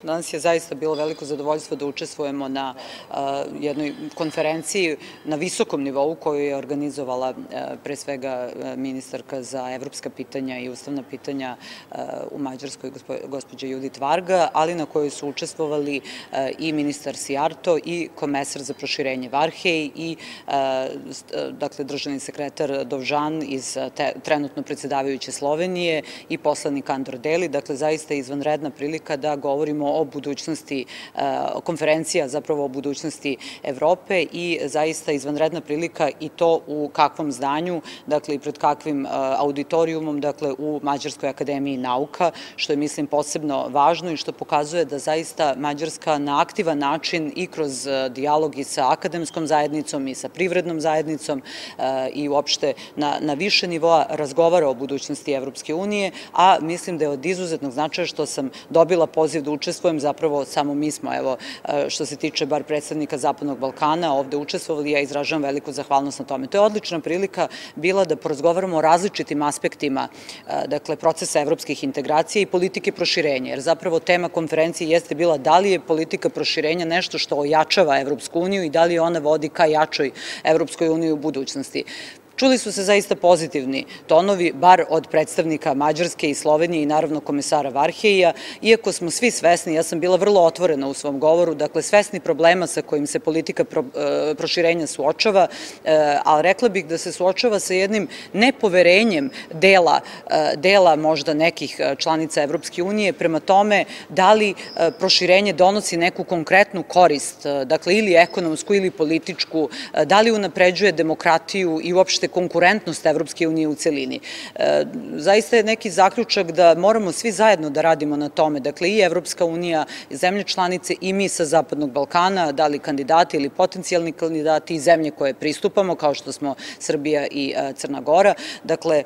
Danas je zaista bilo veliko zadovoljstvo da učestvujemo na jednoj konferenciji na visokom nivou koju je organizovala pre svega ministarka za evropska pitanja i ustavna pitanja u Mađarskoj, gospođa Judit Varga, ali na kojoj su učestvovali i ministar Sijarto i komesar za proširenje Varhej i dakle državni sekretar Dovžan iz trenutno predsedavajuće Slovenije i poslanik Andor Deli. Dakle, zaista je izvanredna prilika da govorimo o budućnosti, konferencija zapravo o budućnosti Evrope i zaista izvanredna prilika i to u kakvom zdanju, dakle i pred kakvim auditorijumom, dakle u Mađarskoj akademiji nauka, što je mislim posebno važno i što pokazuje da zaista Mađarska na aktivan način i kroz dijalog i sa akademskom zajednicom i sa privrednom zajednicom i uopšte na više nivoa razgovara o budućnosti Evropske unije, a mislim da je od izuzetnog značaja što sam dobila poziv da učestvujem, zapravo samo mi smo, evo, što se tiče bar predstavnika Zapadnog Balkana, ovde učestvovali, ja izražavam veliku zahvalnost na tome. To je odlična prilika bila da porazgovaramo o različitim aspektima, dakle, procesa evropskih integracija i politike proširenja, jer zapravo tema konferencije jeste bila da li je politika proširenja nešto što ojačava Evropsku uniju i da li ona vodi ka jačoj Evropskoj uniji u budućnosti. Čuli su se zaista pozitivni tonovi, bar od predstavnika Mađarske i Slovenije i naravno komesara Varheja, iako smo svi svesni, ja sam bila vrlo otvorena u svom govoru, dakle svesni problema sa kojim se politika proširenja suočava, ali rekla bih da se suočava sa jednim nepoverenjem dela možda nekih članica Evropske unije prema tome da li proširenje donosi neku konkretnu korist, dakle ili ekonomsku ili političku, da li unapređuje demokratiju i uopšte konkurentnost Evropske unije u celini. Zaista je neki zaključak da moramo svi zajedno da radimo na tome, dakle i Evropska unija, zemlje članice i mi sa Zapadnog Balkana, da li kandidati ili potencijalni kandidati i zemlje koje pristupamo, kao što smo Srbija i Crna Gora, dakle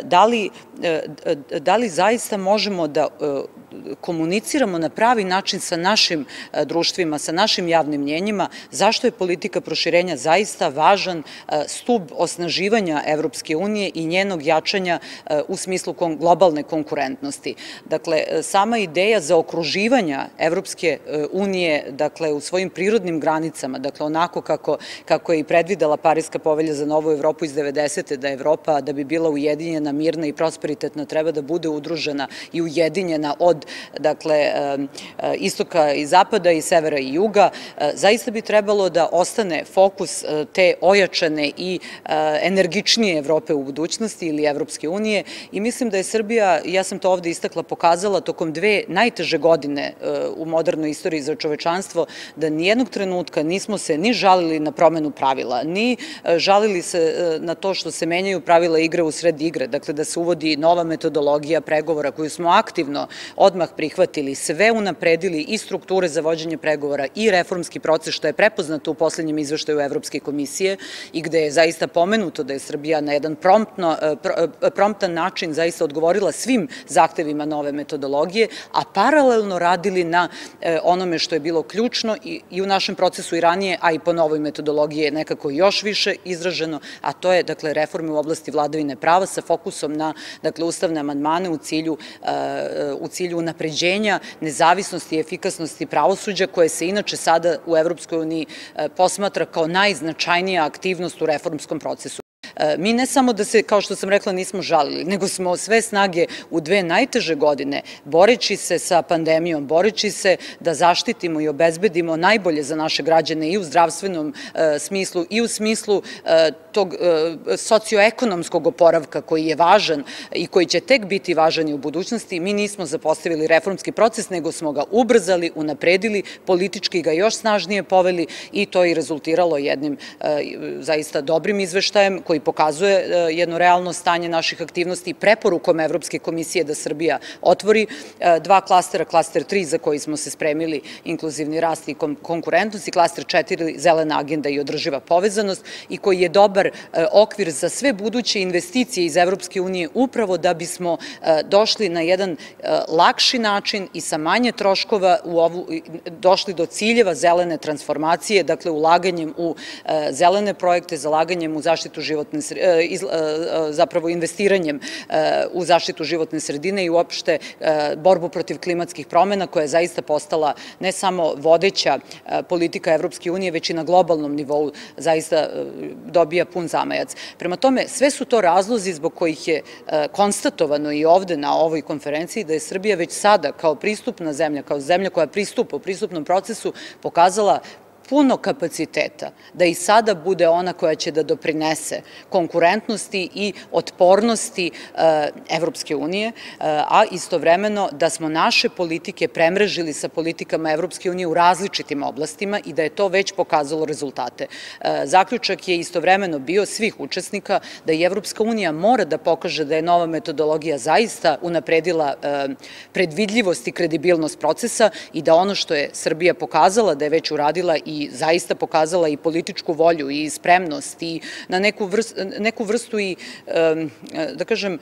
da li zaista možemo da komuniciramo na pravi način sa našim društvima, sa našim javnim mnjenjima, zašto je politika proširenja zaista važan stub osnaživanja Evropske unije i njenog jačanja u smislu globalne konkurentnosti. Dakle, sama ideja zaokruživanja Evropske unije, dakle, u svojim prirodnim granicama, dakle, onako kako je i predvidela Pariska povelja za novu Evropu iz 90. da Evropa, da bi bila ujedinjena, mirna i prosperitetna, treba da bude udružena i ujedinjena od dakle, istoka i zapada i severa i juga, zaista bi trebalo da ostane fokus te ojačane i energičnije Evrope u budućnosti ili Evropske unije i mislim da je Srbija, ja sam to ovde istakla, pokazala tokom dve najteže godine u modernoj istoriji za čovečanstvo, da nijednog trenutka nismo se ni žalili na promenu pravila, ni žalili se na to što se menjaju pravila igre u sred igre, dakle da se uvodi nova metodologija pregovora koju smo aktivno odmah prihvatili, sve unapredili i strukture za vođenje pregovora i reformski proces, što je prepoznato u poslednjem izveštaju Evropske komisije i gde je zaista pomenuto da je Srbija na jedan promptan način zaista odgovorila svim zahtevima nove metodologije, a paralelno radili na onome što je bilo ključno i u našem procesu i ranije, a i po novoj metodologiji je nekako još više izraženo, a to je dakle reforme u oblasti vladavine prava sa fokusom na dakle ustavne amandmane u cilju unapređenja nezavisnosti i efikasnosti pravosuđa, koje se inače sada u Evropskoj uniji posmatra kao najznačajnija aktivnost u reformskom procesu. Mi ne samo da se, kao što sam rekla, nismo žalili, nego smo sve snage u dve najteže godine, boreći se sa pandemijom, boreći se da zaštitimo i obezbedimo najbolje za naše građane i u zdravstvenom smislu i u smislu tog socioekonomskog oporavka koji je važan i koji će tek biti važan i u budućnosti. Mi nismo zapostavili reformski proces, nego smo ga ubrzali, unapredili, politički ga još snažnije poveli i to je rezultiralo jednim zaista dobrim izveštajem koji pokazuje jedno realno stanje naših aktivnosti, preporukom Evropske komisije da Srbija otvori dva klastera, klaster 3 za koji smo se spremili, inkluzivni rast i konkurentnost, i klaster 4 zelena agenda i održiva povezanost, i koji je dobar okvir za sve buduće investicije iz Evropske unije, upravo da bismo došli na jedan lakši način i sa manje troškova došli do ciljeva zelene transformacije, dakle ulaganjem u zelene projekte, zalaganjem u zaštitu životne zapravo investiranjem u zaštitu životne sredine i uopšte borbu protiv klimatskih promena, koja je zaista postala ne samo vodeća politika Evropske unije, već i na globalnom nivou zaista dobija pun zamajac. Prema tome, sve su to razlozi zbog kojih je konstatovano i ovde na ovoj konferenciji da je Srbija već sada kao pristupna zemlja, kao zemlja koja pristupa u pristupnom procesu pokazala puno kapaciteta da i sada bude ona koja će da doprinese konkurentnosti i otpornosti Evropske unije, a istovremeno da smo naše politike premrežili sa politikama Evropske unije u različitim oblastima i da je to već pokazalo rezultate. Zaključak je istovremeno bio svih učesnika da i Evropska unija mora da pokaže da je nova metodologija zaista unapredila predvidljivost i kredibilnost procesa i da ono što je Srbija pokazala da je već uradila i zaista pokazala i političku volju i spremnost i na neku vrstu i, da kažem,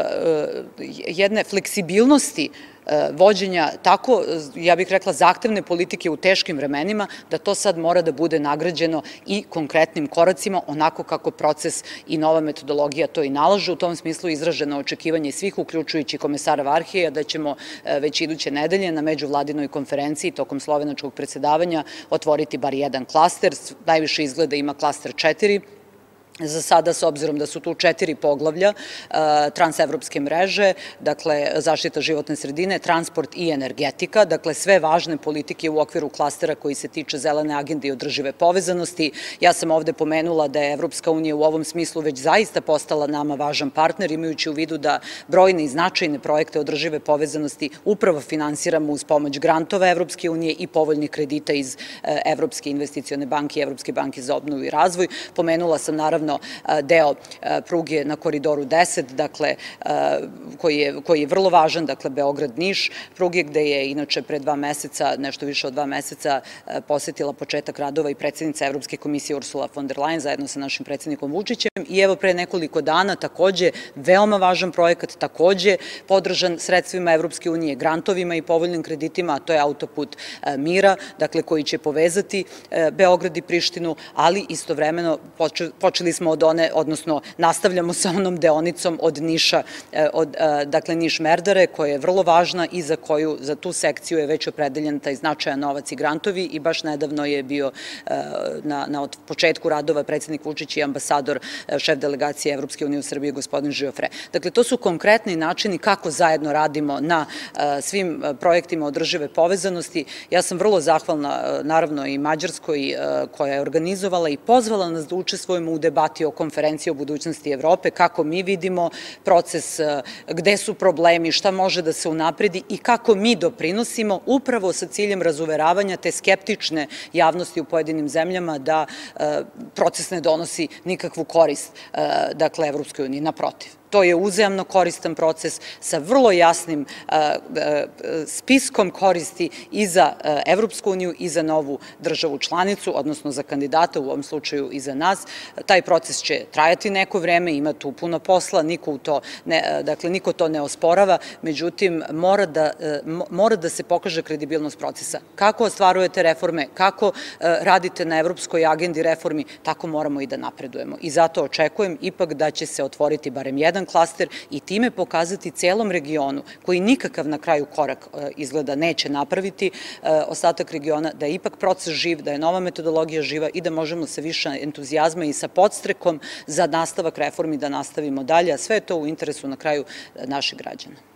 jedne fleksibilnosti vođenja tako, ja bih rekla, zahtevne politike u teškim vremenima, da to sad mora da bude nagrađeno i konkretnim koracima, onako kako proces i nova metodologija to i nalažu. U tom smislu izraženo očekivanje svih, uključujući komesara Varhija, da ćemo već iduće nedelje na međuvladinoj konferenciji tokom slovenačkog predsedavanja otvoriti bar jedan klaster, najviše izgleda ima klaster 4, za sada, s obzirom da su tu 4 poglavlja transevropske mreže, dakle zaštita životne sredine, transport i energetika, dakle sve važne politike u okviru klastera koji se tiče zelene agende i održive povezanosti. Ja sam ovde pomenula da je Evropska unija u ovom smislu već zaista postala nama važan partner, imajući u vidu da brojne i značajne projekte održive povezanosti upravo finansiramo uz pomoć grantova Evropske unije i povoljnih kredita iz Evropske investicione banke i Evropske banke za obnovu i razvoj. Pomenula sam naravno deo pruge na Koridoru 10, dakle, koji je vrlo važan, dakle, Beograd-Niš, pruge gde je inače pre 2 meseca, nešto više od 2 meseca, posetila početak radova i predsednica Evropske komisije Ursula von der Leyen zajedno sa našim predsednikom Vučićem i evo pre nekoliko dana takođe veoma važan projekat, takođe podržan sredstvima Evropske unije, grantovima i povoljnim kreditima, a to je autoput mira, dakle, koji će povezati Beograd i Prištinu, ali istovremeno počeli smo od one, odnosno nastavljamo sa onom deonicom od Niša, dakle Niš-Merdare, koja je vrlo važna i za tu sekciju je već opredeljen taj značajan novac i grantovi i baš nedavno je bio na početku radova predsednik Vučić i ambasador, šef delegacije Evropske unije u Srbiji, gospodin Žiofre. Dakle, to su konkretni načini kako zajedno radimo na svim projektima održive povezanosti. Ja sam vrlo zahvalna, naravno, i Mađarskoj koja je organizovala i pozvala nas da učestvujemo u debati o konferenciji o budućnosti Evrope, kako mi vidimo proces, gde su problemi, šta može da se unapredi i kako mi doprinosimo upravo sa ciljem razuveravanja te skeptične javnosti u pojedinim zemljama da proces ne donosi nikakvu korist, dakle, Evropskoj uniji, naprotiv. To je uzajamno koristan proces sa vrlo jasnim spiskom koristi i za Evropsku uniju i za novu državu članicu, odnosno za kandidata, u ovom slučaju i za nas. Taj proces će trajati neko vreme, ima tu puno posla, niko to ne osporava, međutim mora da se pokaže kredibilnost procesa. Kako ostvarujete reforme, kako radite na evropskoj agendi reformi, tako moramo i da napredujemo. I zato očekujem ipak da će se otvoriti barem jedan klaster i time pokazati celom regionu, koji nikakav na kraju korak izgleda neće napraviti, ostatak regiona, da je ipak proces živ, da je nova metodologija živa i da možemo sa više entuzijazma i sa podstrekom za nastavak reformi da nastavimo dalje, a sve je to u interesu na kraju naših građana.